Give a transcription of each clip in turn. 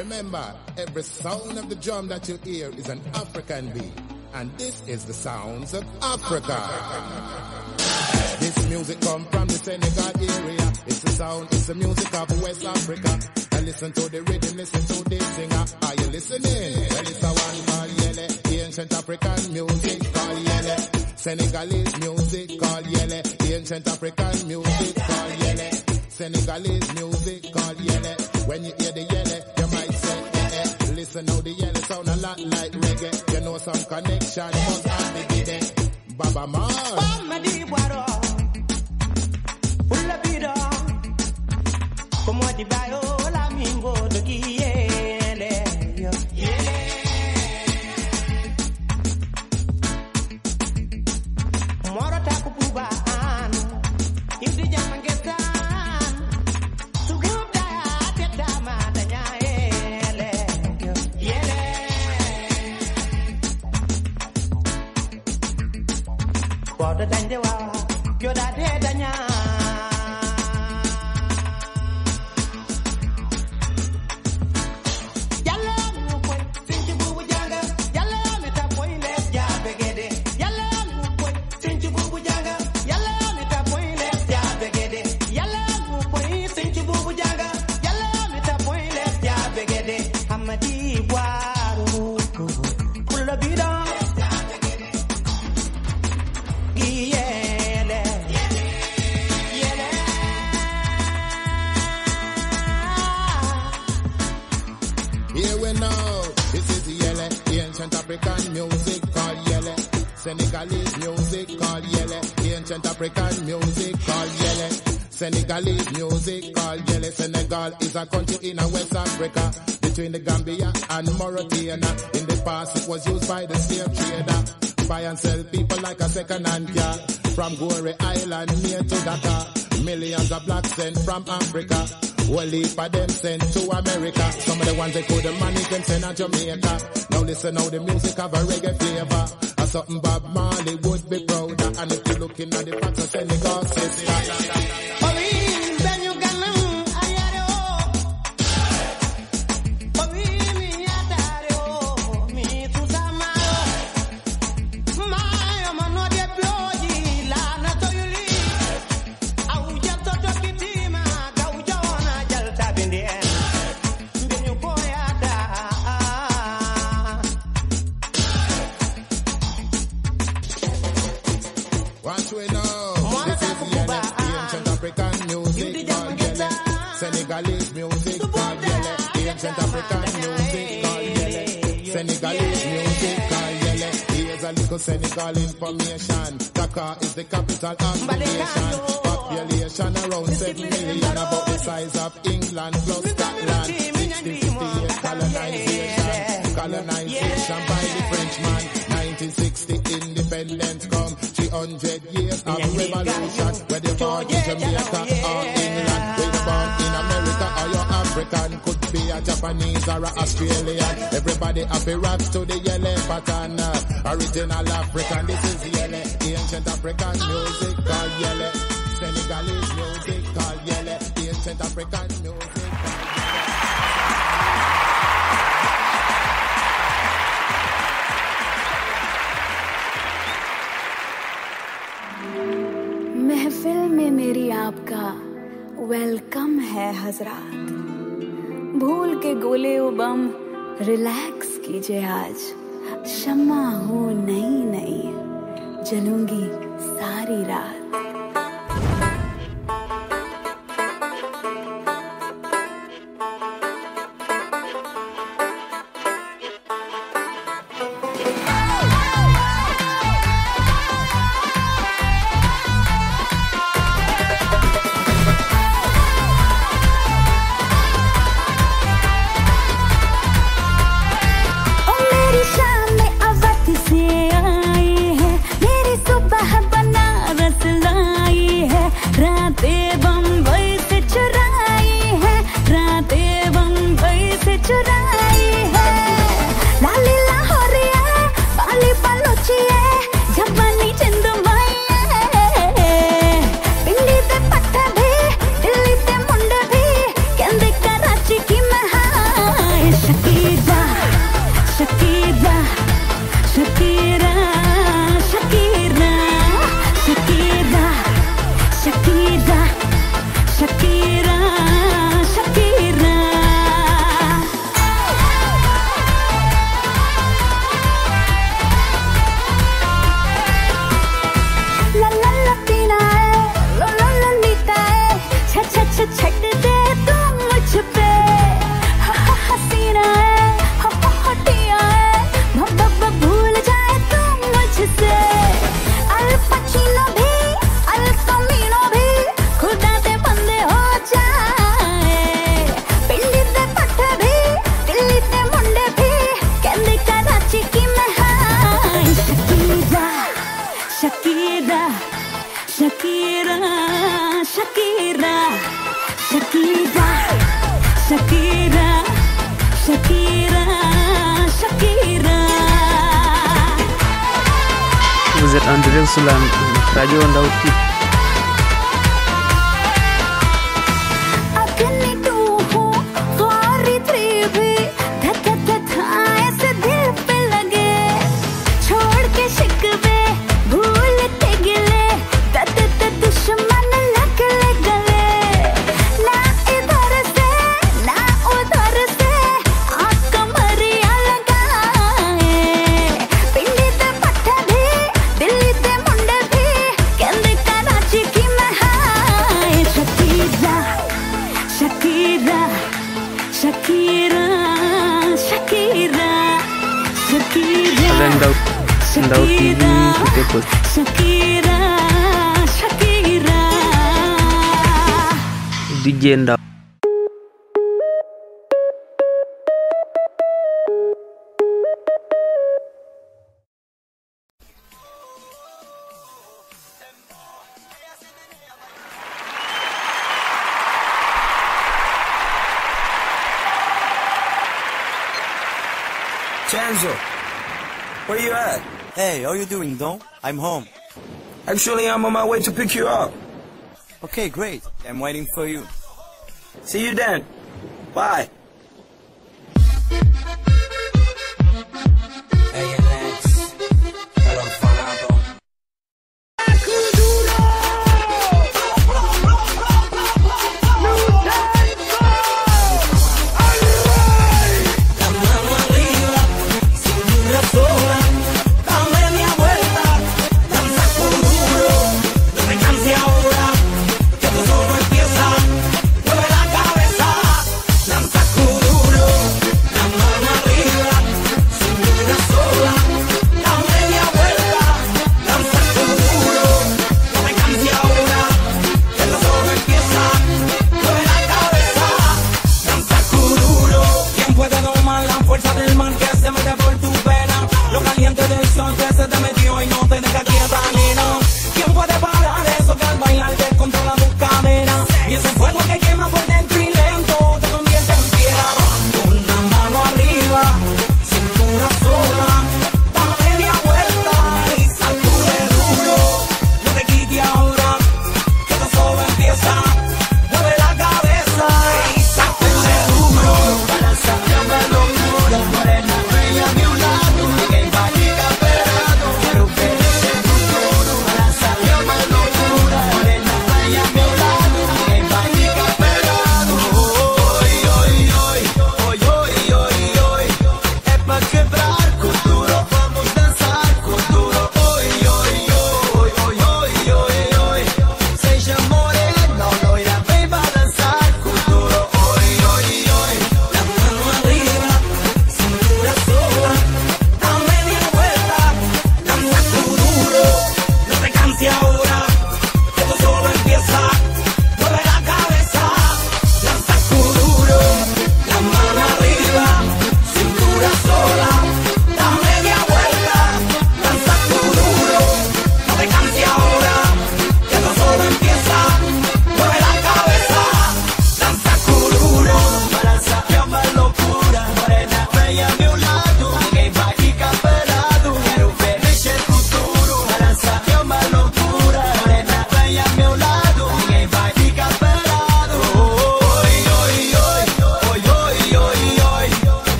Remember, every sound of the drum that you hear is an African beat. And this is the sounds of Africa. This music come from the Senegal area. It's the sound, it's the music of West Africa. And listen to the rhythm, listen to the singer. Are you listening? Well, it's a one called Yele. The ancient African music called Yele. Senegalese music called Yele. The ancient African music called Yele. Senegalese music called Yele. When you hear the Yele, you might say, eh. Listen how the Yele sound a lot like reggae. You know some connection must have the biddy. Baba Man. Como di bayo la mingo de kiele moro ta kuba an indi jamangetan to group da teta ma da nyaele Wada dande wa yo da de da nya Senegalese music called Yele, ancient African music called Yele. Senegalese music called Yele. Senegal is a country in West Africa, between the Gambia and Mauritania. In the past it was used by the slave trader, buy and sell people like a second-hand car. From Gorée Island near to Dakar, millions of blacks sent from Africa. Well, heap of them sent to America. Some of the ones they couldn't manage them sent to Jamaica. Now listen how the music have a reggae flavor. Or something Bob Marley would be proud of. And if you're looking at the facts of Senegal, sister. Senegalese music called Yele, ancient African music called Yele. Senegalese music called Yele. Here's a little Senegal information. Dakar is the capital of the nation. Population around 7 million, about the size of England plus Scotland. 1658 colonization by the Frenchman. 1960 independence come. 300 years of revolution. Where they born in Jamaica or England. In America or your African, could be a Japanese or a Australian. Everybody happy rap to the Yele pattern. Original African, this is Yele. Ancient African music called Yele. Senegalese music called Yele. Ancient African music महफिल में मेरी आपका welcome है हजरात. भूल के गोले ओ बम relax कीजिए आज. शम्मा हूँ नई नई, जलूंगी सारी रात. बनारस ला Shakira, Shakira. Vous êtes en direct sur la radio Ndaouti. Ndao TV tutepo. Shakira, Shakira. DJ Ndao. Chanzo, where you at? Hey, how you doing, Don? I'm home. Actually, I'm on my way to pick you up. Okay, great. I'm waiting for you. See you then. Bye. Hey, Alex. Hello, Fernando.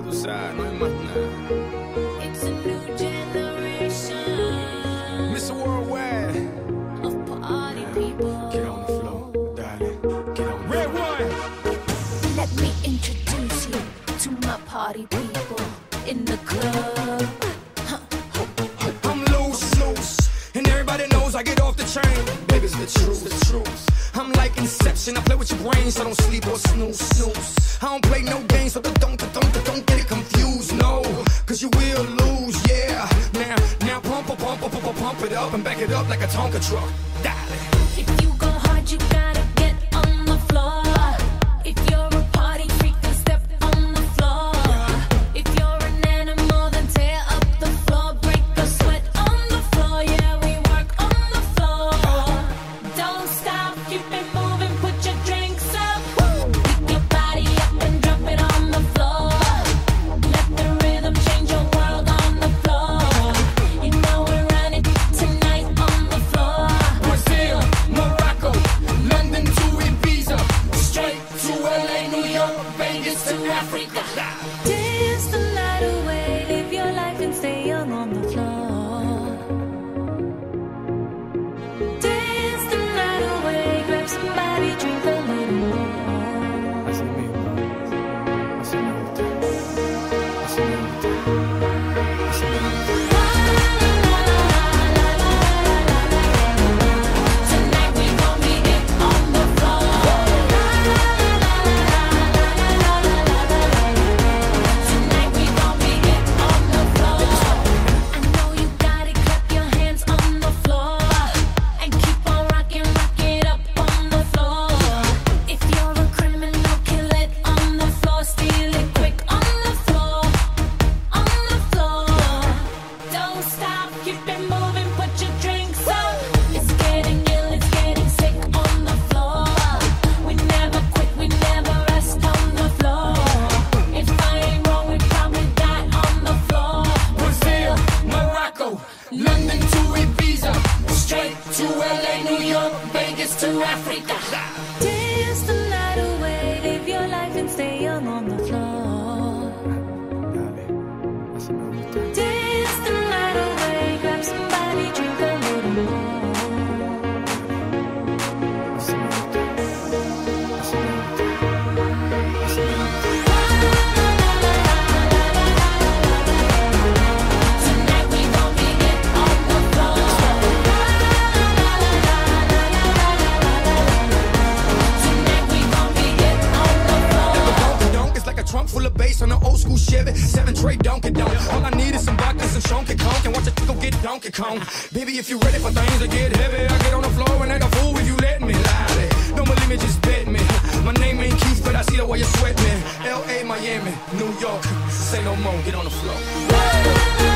tú sabes, no hay más nada. It's a new generation Mr. Worldwide, of party people. get on the floor, darling, get on the Red one. Let me introduce you to my party people in the club. I'm loose, and everybody knows I get off the train. Baby, it's the truth. I'm like Inception, I play with your brain, so don't sleep or snooze. I don't play no games, so don't get it confused, no, cause you will lose, yeah. Now pump it up and back it up like a Tonka truck. Darling. If you go hard, you gotta get on the floor. If you're a party freak, then step on the floor. If you're an animal, then tear up the floor. Break a sweat on the floor, yeah, we work on the floor. Don't stop, keep it moving, put your drinks up. Pick your body up and drop it on the floor. Let the rhythm change your world on the floor. You know we're running tonight on the floor. Brazil, Morocco, London to Ibiza, straight to LA, New York, Vegas to Africa. Dance the night away, live your life and stay young on the floor. Dance the night away, grab somebody, drink a little more. Así mismo, así me gusta, así me gusta, así me gusta. Tonight we gon' be it on the floor. Tonight we gon' be it on the floor. I know you got it, clap your hands on the floor. And keep on rocking, rock it up on the floor. If you're a criminal, kill it on the floor. Steal it quick on the floor. On the floor. Don't stop, keep it moving, put your drinks up. It's getting ill, it's getting sick on the floor. We never quit, we never rest on the floor. If I ain't wrong, we probably die on the floor. Brazil, Morocco, London to Ibiza, straight to LA, New York, Vegas to Africa. Dance the night away, live your life and stay young on the floor. Dale, así me gusta. Dance the night away, grab somebody, drink a little more. Así me gusta, así me gusta, así me gusta. Tonight we gon' be it on the floor. Tonight we gon' be it on the floor. Donk is like a trunk full of bass on an old school Chevy 7-tray Donkey Donk. All I need is some vodka, some Shonky Conk, and watch a go get Donkey Kong. Baby, if you ready for things to get heavy, I get on the floor and act a fool if you let me. Lie. Don't believe me, just bet me. My name ain't Keith, but I see the way you sweat me. L.A., Miami, New York, say no more, get on the floor.